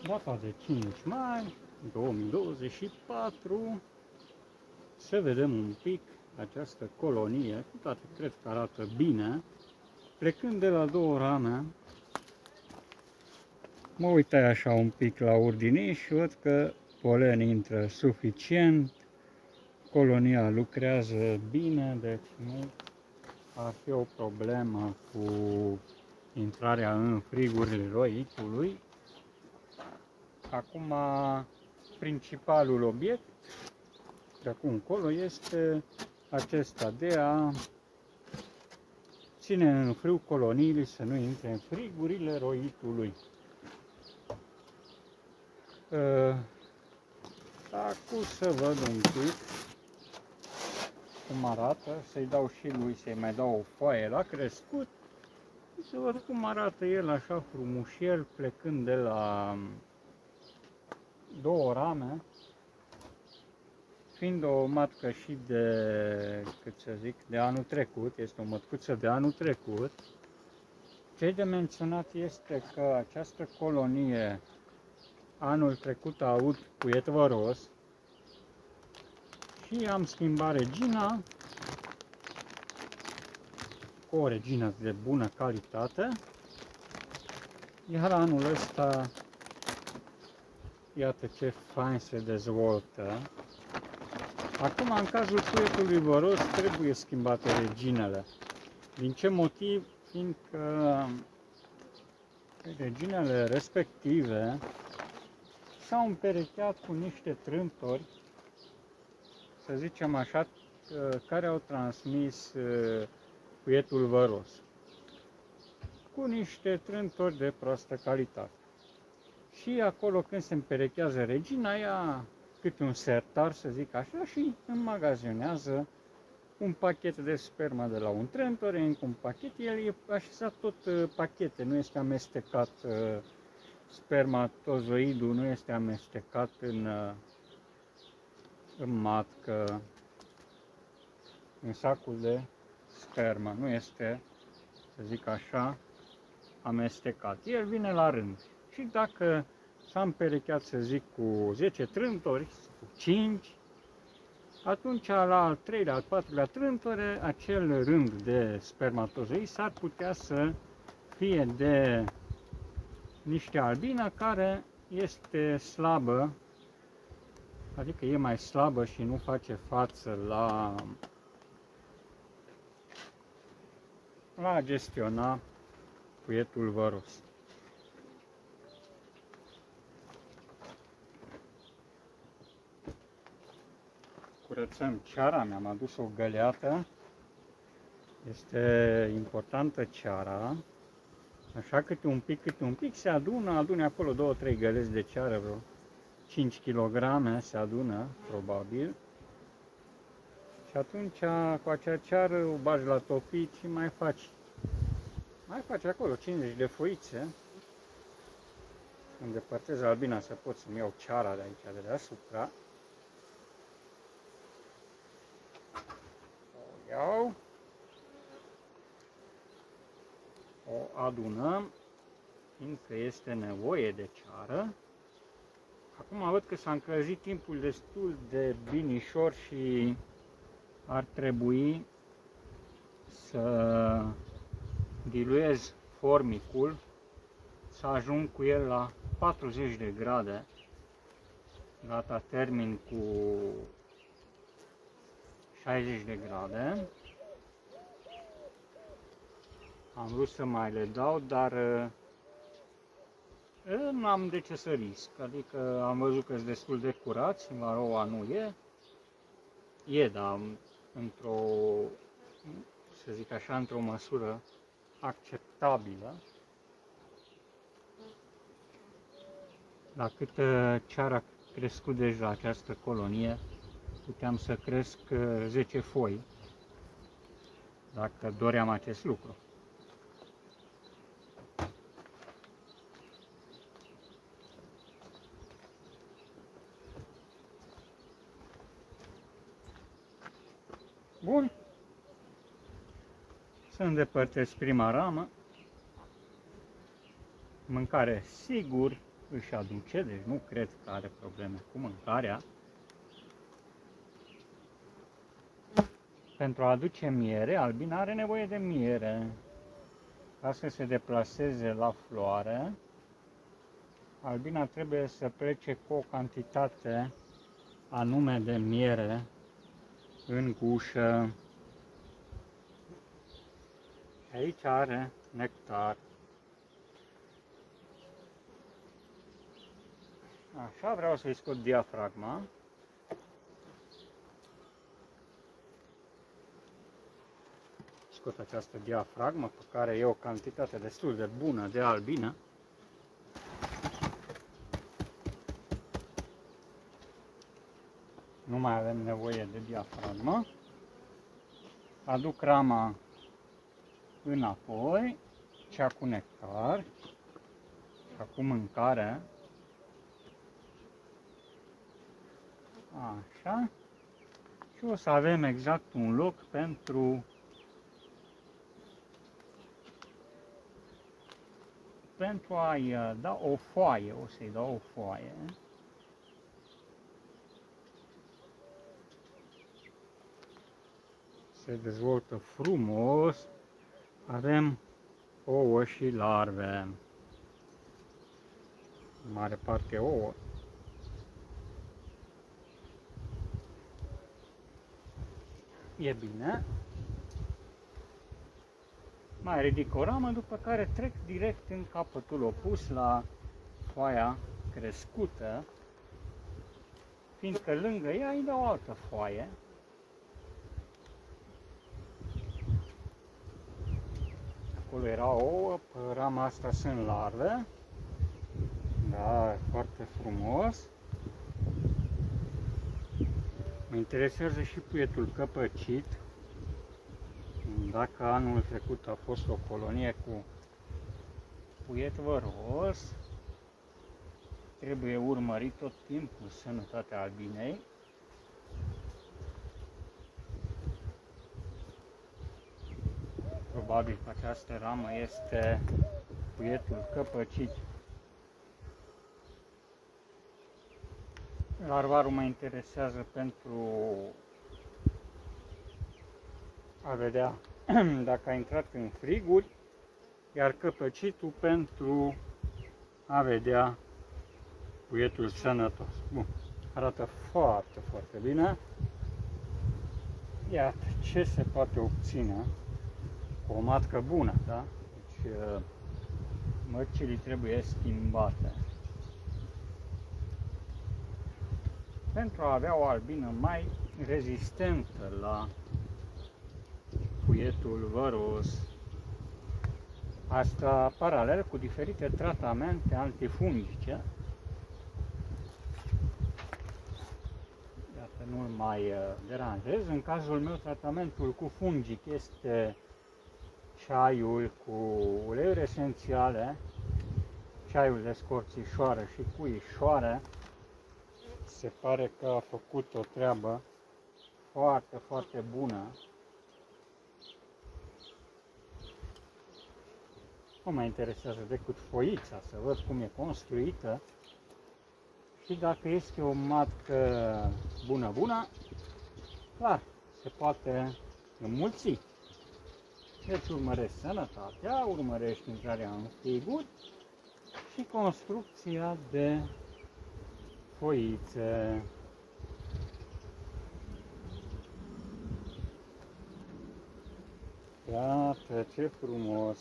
data de 5 mai 2024, să vedem un pic această colonie, cu toate cred că arată bine. Plecând de la două rame, mă uitai așa un pic la urdiniș și văd că polen intră suficient, colonia lucrează bine, deci nu ar fi o problemă cu intrarea în frigurile roitului. Acum, principalul obiect de acum încolo este acesta de a ține în frâu coloniile să nu intre în frigurile roitului. Acum să văd un pic cum arată, să-i dau și lui, să-i mai dau o foaie la crescut, să văd cum arată el așa frumușel, plecând de la două rame, fiind o matcă și de, cât să zic, de anul trecut, este o mătcuță de anul trecut. Ce de menționat este că această colonie anul trecut a avut puiet văros și am schimbat regina cu o regină de bună calitate, iar anul ăsta iată ce fain se dezvoltă. Acum, în cazul puietului văros, trebuie schimbate reginele. Din ce motiv? Fiindcă reginele respective s-au împerecheat cu niște trântori, să zicem așa, care au transmis puietul văros, cu niște trântori de proastă calitate. Și acolo, când se împerechează regina, ia câte un sertar, să zic așa, și înmagazionează un pachet de spermă de la un trântor, încă un pachet, el e așezat tot pachete, nu este amestecat, spermatozoidul nu este amestecat în matcă, în sacul de spermă, nu este, să zic așa, amestecat. El vine la rând și dacă s-a împerecheat, să zic, cu 10 trântori, cu 5, atunci la al treilea, al patrulea trântore, acel rând de spermatozoi s-ar putea să fie de niște albină care este slabă, adică e mai slabă și nu face față la a gestiona puietul văros. Curățăm ceara, mi-am adus o găleată, este importantă ceara, așa câte un pic se adună acolo 2-3 găleți de ceară, vreo 5 kg se adună, probabil, și atunci cu acea ceară o bagi la topit și mai faci acolo 50 de foițe, îndepărtez albina să pot să-mi iau ceara de aici, de deasupra. Iau, o adunăm, fiindcă este nevoie de ceară. Acum văd că s-a încălzit timpul destul de binișor și ar trebui să diluez formicul, să ajung cu el la 40 de grade. Gata, termin cu 60 de grade. Am vrut să mai le dau, dar nu am de ce să risc. Adică am văzut că sunt destul de curați, Varroa nu e. E, dar într-o, să zic așa, într-o măsură acceptabilă. La cât ceara a crescut deja această colonie, puteam să cresc 10 foi, dacă doream acest lucru. Bun, să îndepărtez prima ramă, mâncare sigur își aduce, deci nu cred că are probleme cu mâncarea. Pentru a aduce miere, albina are nevoie de miere. Ca să se deplaseze la floare, albina trebuie să plece cu o cantitate anume de miere în gușă. Aici are nectar. Așa, vreau să-i scot diafragma. Scot această diafragmă pe care e o cantitate destul de bună de albină. Nu mai avem nevoie de diafragmă. Aduc rama înapoi, cea cu nectar, cea cu mâncare. Așa. Și o să avem exact un loc pentru a-i da o foaie. O să-i dau o foaie. Se dezvoltă frumos. Avem ouă și larve. În mare parte ouă. E bine. Mai ridic o ramă, după care trec direct în capătul opus la foaia crescută, fiindcă lângă ea îi dau o altă foaie. Acolo era ouă, pe rama asta sunt larve. Da, foarte frumos. Mă interesează și puietul căpăcit. Dacă anul trecut a fost o colonie cu puiet văros, trebuie urmărit tot timpul sănătatea albinei. Probabil că această ramă este puietul căpăcit. Larvarul mă interesează pentru a vedea dacă a intrat în friguri, iar căpăcitul pentru a vedea puietul sănătos. Bun, arată foarte, foarte bine. Iată ce se poate obține cu o matcă bună, da? Deci măcilii trebuie schimbate. Pentru a avea o albină mai rezistentă la puietul văros. Asta paralel cu diferite tratamente antifungice. Iată, nu-l mai deranjez. În cazul meu, tratamentul cu fungic este ceaiul cu uleiuri esențiale, ceaiul de scorțișoară și puișoară. Se pare că a făcut o treabă foarte, foarte bună. Nu mă interesează decât foița, să văd cum e construită și dacă este o matcă bună, clar, se poate înmulți. Deci urmărești sănătatea, urmărești intrarea în friguri și construcția de foițe. Iată ce frumos!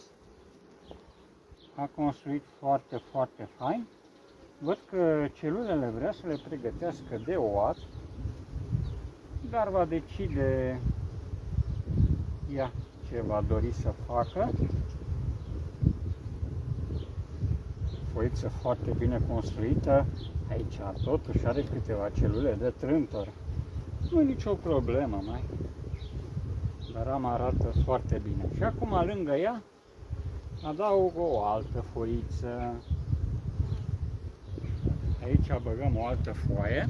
A construit foarte, foarte fain. Văd că celulele vrea să le pregătească de oat, dar va decide ea ce va dori să facă. Foiță foarte bine construită. Aici totuși are câteva celule de trântor. Nu e nicio problemă, mai. Dar rama arată foarte bine. Și acum lângă ea adaug o altă foiță. Aici băgăm o altă foaie.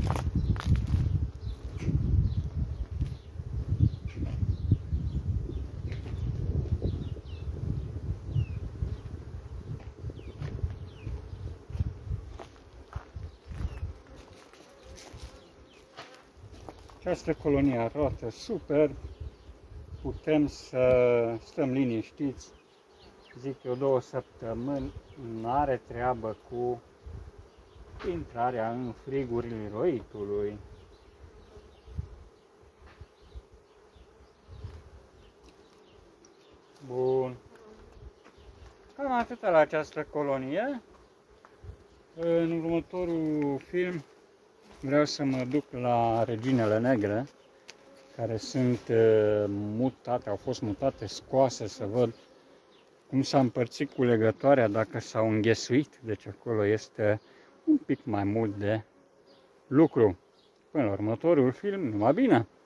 Această colonie arată super, putem să stăm liniștiți, zic eu 2 săptămâni, nu are treabă cu intrarea în frigurile roitului. Bun. Cam atât la această colonie. În următorul film vreau să mă duc la reginele negre, care sunt mutate, au fost mutate, scoase, să văd cum s-a împărțit culegătoarea, dacă s-au înghesuit, deci acolo este un pic mai mult de lucru. Până la următorul film, numai bine!